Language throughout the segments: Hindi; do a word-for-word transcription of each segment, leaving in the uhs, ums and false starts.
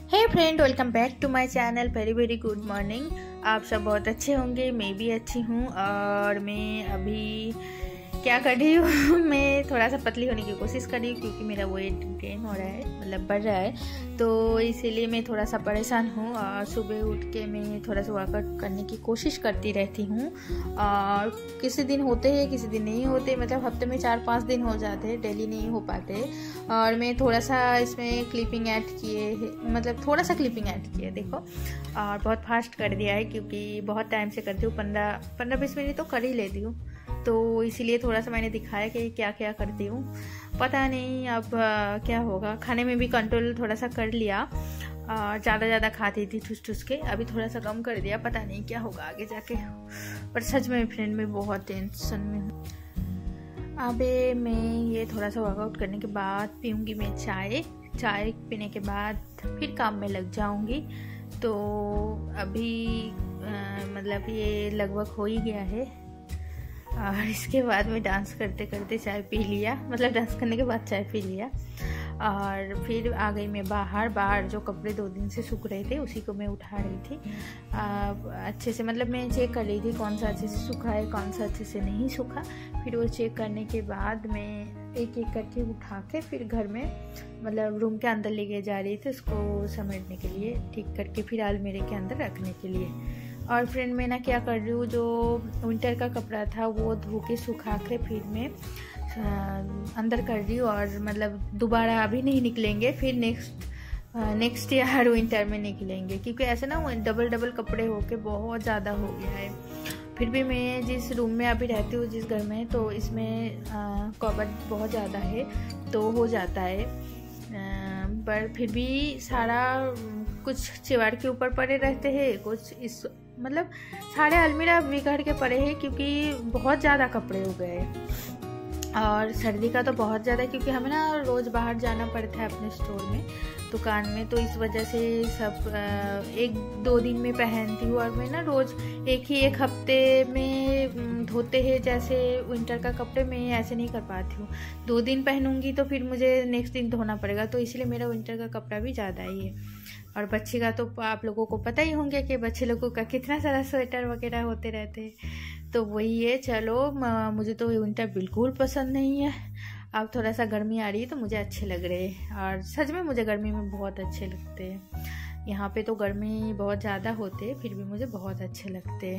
Hey friend, welcome back to my channel. Very very good morning. आप सब बहुत अच्छे होंगे, मैं भी अच्छी हूँ। और मैं अभी क्या कर रही हूँ मैं थोड़ा सा पतली होने की कोशिश कर रही हूँ क्योंकि मेरा वेट गेन हो रहा है, मतलब बढ़ रहा है, तो इसीलिए मैं थोड़ा सा परेशान हूँ। और सुबह उठ के मैं थोड़ा सा वर्कआउट करने की कोशिश करती रहती हूँ। और किसी दिन होते हैं, किसी दिन नहीं होते, मतलब हफ्ते में चार पाँच दिन हो जाते हैं, डेली नहीं हो पाते। और मैं थोड़ा सा इसमें क्लिपिंग ऐड किए, मतलब थोड़ा सा क्लिपिंग ऐड किए देखो, और बहुत फास्ट कर दिया है क्योंकि बहुत टाइम से करती हूँ, पंद्रह पंद्रह बीस मिनट तो कर ही लेती हूँ, तो इसीलिए थोड़ा सा मैंने दिखाया कि क्या क्या करती हूँ। पता नहीं अब आ, क्या होगा। खाने में भी कंट्रोल थोड़ा सा कर लिया, ज़्यादा ज़्यादा खाती थी ठुस ठुस के, अभी थोड़ा सा कम कर दिया। पता नहीं क्या होगा आगे जाके, पर सच में फ्रेंड में बहुत टेंशन में हूँ। अबे मैं ये थोड़ा सा वर्कआउट करने के बाद पीऊँगी मैं चाय। चाय पीने के बाद फिर काम में लग जाऊँगी। तो अभी आ, मतलब ये लगभग हो ही गया है। और इसके बाद में डांस करते करते चाय पी लिया, मतलब डांस करने के बाद चाय पी लिया। और फिर आ गई मैं बाहर। बाहर जो कपड़े दो दिन से सूख रहे थे उसी को मैं उठा रही थी आ, अच्छे से, मतलब मैं चेक कर रही थी कौन सा अच्छे से सूखा है, कौन सा अच्छे से नहीं सूखा। फिर वो चेक करने के बाद मैं एक एक करके उठा के फिर घर में, मतलब रूम के अंदर लेके जा रही थी उसको समेटने के लिए, ठीक करके फिर अलमीरे के अंदर रखने के लिए। और फ्रेंड मैं ना क्या कर रही हूँ, जो विंटर का कपड़ा था वो धो के सुखा के फिर मैं अंदर कर रही हूँ। और मतलब दोबारा अभी नहीं निकलेंगे, फिर नेक्स्ट नेक्स्ट ईयर विंटर में निकलेंगे, क्योंकि ऐसे ना डबल डबल कपड़े होके बहुत ज़्यादा हो गया है। फिर भी मैं जिस रूम में अभी रहती हूँ, जिस घर में, तो इसमें कबर्ड बहुत ज़्यादा है तो हो जाता है। आ, पर फिर भी सारा कुछ चिवाड़ के ऊपर पड़े रहते हैं, कुछ इस मतलब सारे अलमीरा बिगड़ के पड़े हैं क्योंकि बहुत ज़्यादा कपड़े हो गए। और सर्दी का तो बहुत ज़्यादा, क्योंकि हमें ना रोज़ बाहर जाना पड़ता है अपने स्टोर में, दुकान में, तो इस वजह से सब एक दो दिन में पहनती हूँ। और मैं ना रोज़ एक ही एक हफ्ते में धोते हैं, जैसे विंटर का कपड़े मैं ऐसे नहीं कर पाती हूँ। दो दिन पहनूंगी तो फिर मुझे नेक्स्ट दिन धोना पड़ेगा, तो इसलिए मेरा विंटर का कपड़ा भी ज़्यादा ही है। और बच्चे का तो आप लोगों को पता ही होंगे कि बच्चे लोगों का कितना सारा स्वेटर वगैरह होते रहते हैं, तो वही है। चलो, मुझे तो विंटर बिल्कुल पसंद नहीं है। अब थोड़ा सा गर्मी आ रही है तो मुझे अच्छे लग रहे हैं, और सच में मुझे गर्मी में बहुत अच्छे लगते हैं। यहाँ पे तो गर्मी बहुत ज़्यादा होते हैं, फिर भी मुझे बहुत अच्छे लगते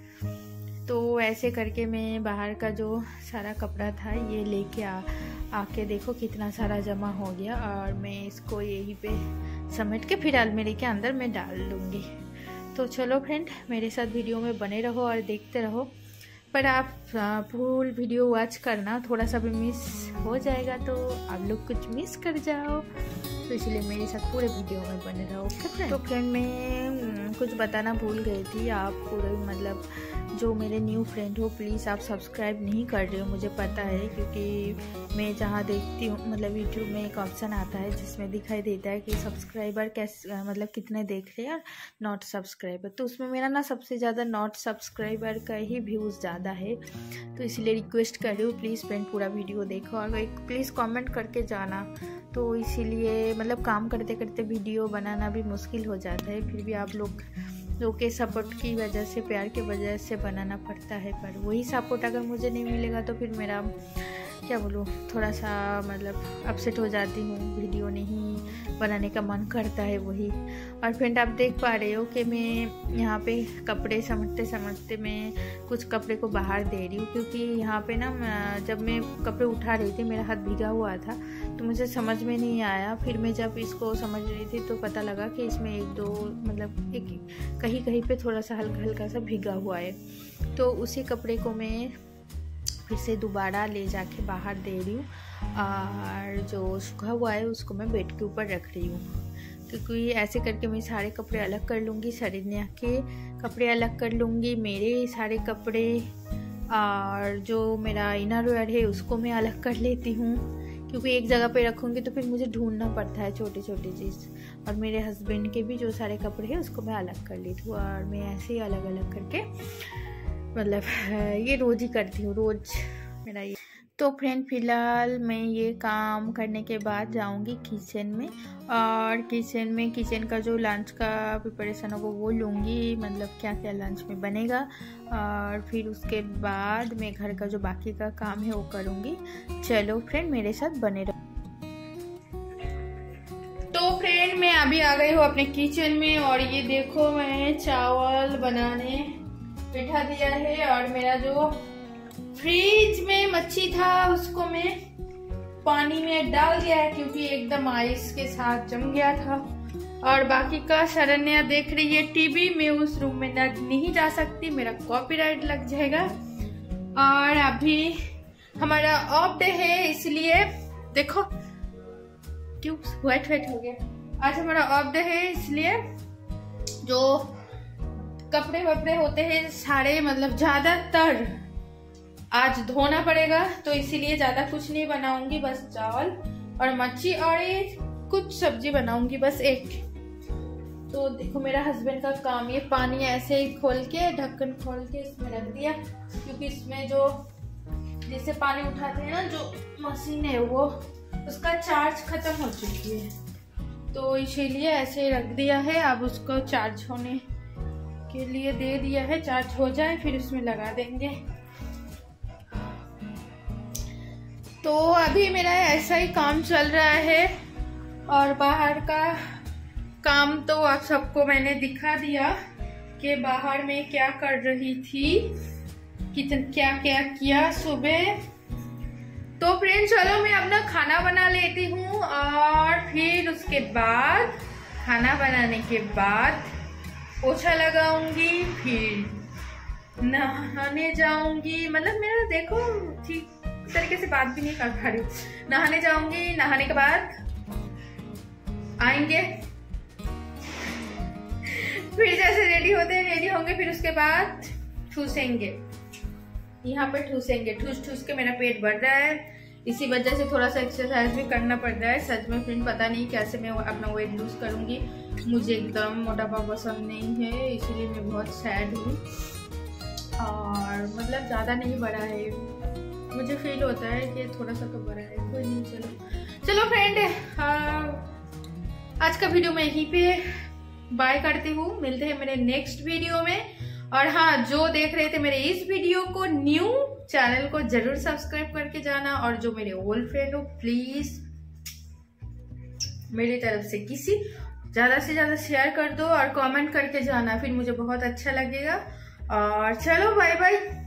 हैं। तो ऐसे करके मैं बाहर का जो सारा कपड़ा था ये लेके आ आके देखो कितना सारा जमा हो गया, और मैं इसको यहीं पे समेट के फिर अलमीरे के अंदर मैं डाल लूँगी। तो चलो फ्रेंड, मेरे साथ वीडियो में बने रहो और देखते रहो, पर आप फुल वीडियो वॉच करना, थोड़ा सा भी मिस हो जाएगा तो आप लोग कुछ मिस कर जाओ, तो इसलिए मेरे साथ पूरे वीडियो में बने रहो। Okay friend. तो फ्रेंड मैं कुछ बताना भूल गई थी आप पूरे, मतलब जो मेरे न्यू फ्रेंड हो, प्लीज़ आप सब्सक्राइब नहीं कर रहे हो, मुझे पता है, क्योंकि मैं जहाँ देखती हूँ, मतलब यूट्यूब में एक ऑप्शन आता है जिसमें दिखाई देता है कि सब्सक्राइबर कैसे, मतलब कितने देख रहे हैं और नॉट सब्सक्राइबर, तो उसमें मेरा ना सबसे ज़्यादा नॉट सब्सक्राइबर का ही व्यूज़ ज़्यादा है। तो इसलिए रिक्वेस्ट कर रही हूँ, प्लीज़ फ्रेंड पूरा वीडियो देखो और एक प्लीज़ कॉमेंट करके जाना। तो इसीलिए मतलब काम करते करते वीडियो बनाना भी मुश्किल हो जाता है, फिर भी आप लोग लोग के सपोर्ट की वजह से, प्यार की वजह से बनाना पड़ता है। पर वही सपोर्ट अगर मुझे नहीं मिलेगा तो फिर मेरा क्या बोलूँ, थोड़ा सा मतलब अपसेट हो जाती हूँ, वीडियो नहीं बनाने का मन करता है वही। और फ्रेंड आप देख पा रहे हो कि मैं यहाँ पे कपड़े समेटते समेटते मैं कुछ कपड़े को बाहर दे रही हूँ, क्योंकि यहाँ पे ना जब मैं कपड़े उठा रही थी मेरा हाथ भीगा हुआ था, तो मुझे समझ में नहीं आया। फिर मैं जब इसको समझ रही थी तो पता लगा कि इसमें एक दो मतलब एक कहीं कहीं पे थोड़ा सा हल्का हल्का सा भीगा हुआ है, तो उसी कपड़े को मैं फिर से दोबारा ले जाके बाहर दे रही हूँ। और जो सूखा हुआ है उसको मैं बेड के ऊपर रख रही हूँ, क्योंकि ऐसे करके मैं सारे कपड़े अलग कर लूँगी, शरीर के कपड़े अलग कर लूँगी, मेरे सारे कपड़े, और जो मेरा इनर वेयर है उसको मैं अलग कर लेती हूँ, क्योंकि एक जगह पे रखूँगी तो फिर मुझे ढूंढना पड़ता है छोटी छोटी चीज़। और मेरे हस्बैंड के भी जो सारे कपड़े हैं उसको मैं अलग कर लेती हूँ, और मैं ऐसे ही अलग अलग करके, मतलब ये रोज़ ही करती हूँ, रोज़ मेरा ये। तो फ्रेंड फ़िलहाल मैं ये काम करने के बाद जाऊंगी किचन में, और किचन में किचन का जो लंच का प्रिपरेशन होगा वो लूँगी, मतलब क्या क्या लंच में बनेगा, और फिर उसके बाद मैं घर का जो बाकी का काम है वो करूँगी। चलो फ्रेंड मेरे साथ बने रहो। तो फ्रेंड मैं अभी आ गई हूँ अपने किचन में, और ये देखो मैं चावल बनाने बैठा दिया है, और मेरा जो फ्रिज में मच्छी था उसको मैं पानी में डाल दिया है क्योंकि एकदम आइस के साथ जम गया था। और बाकी का शरण्या देख रही है टीवी, में उस रूम में नहीं जा सकती, मेरा कॉपीराइट लग जाएगा। और अभी हमारा ऑफ डे है, इसलिए देखो क्यों व्हाइट व्हाइट हो गया। आज हमारा ऑफ डे है, इसलिए जो कपड़े वपड़े होते हैं सारे, मतलब ज्यादातर आज धोना पड़ेगा, तो इसीलिए ज्यादा कुछ नहीं बनाऊंगी, बस चावल और मच्छी और ये कुछ सब्जी बनाऊंगी, बस एक। तो देखो मेरा हस्बैंड का काम, ये पानी ऐसे ही खोल के ढक्कन खोल के इसमें रख दिया, क्योंकि इसमें जो जैसे पानी उठाते हैं ना जो मशीन है वो उसका चार्ज खत्म हो चुकी है, तो इसीलिए ऐसे ही रख दिया है। अब उसको चार्ज होने के लिए दे दिया है, चार्ज हो जाए फिर उसमें लगा देंगे। तो अभी मेरा ऐसा ही काम चल रहा है, और बाहर का काम तो आप सबको मैंने दिखा दिया कि बाहर में क्या कर रही थी, कितना क्या क्या किया सुबह। तो फ्रेंड चलो मैं अपना खाना बना लेती हूँ, और फिर उसके बाद खाना बनाने के बाद पोछा लगाऊंगी, फिर नहाने जाऊंगी। मतलब मेरा देखो ठीक तरीके से बात भी नहीं कर पा रही हूँ। नहाने जाऊंगी, नहाने के बाद आएंगे, फिर जैसे रेडी होते हैं रेडी होंगे, फिर उसके बाद ठूसेंगे, यहाँ पे ठूसेंगे। ठूस ठूस के मेरा पेट बढ़ रहा है, इसी वजह से थोड़ा सा एक्सरसाइज भी करना पड़ रहा है। सच में फ्रेंड पता नहीं कैसे मैं अपना वेट लूज करूंगी, मुझे एकदम मोटापा पसंद नहीं है, इसलिए मैं बहुत सैड हूँ। और मतलब ज़्यादा नहीं बढ़ा है, मुझे फील होता है कि थोड़ा सा तो बड़ा है, कोई नहीं। चलो चलो फ्रेंड आज का वीडियो मैं यहीं पे बाय करती हूँ, मिलते हैं मेरे नेक्स्ट वीडियो में। और हाँ, जो देख रहे थे मेरे इस वीडियो को न्यू, चैनल को जरूर सब्सक्राइब करके जाना, और जो मेरे ओल्ड फ्रेंड हो प्लीज मेरी तरफ से किसी ज्यादा से ज्यादा शेयर कर दो और कमेंट करके जाना, फिर मुझे बहुत अच्छा लगेगा। और चलो बाय बाय।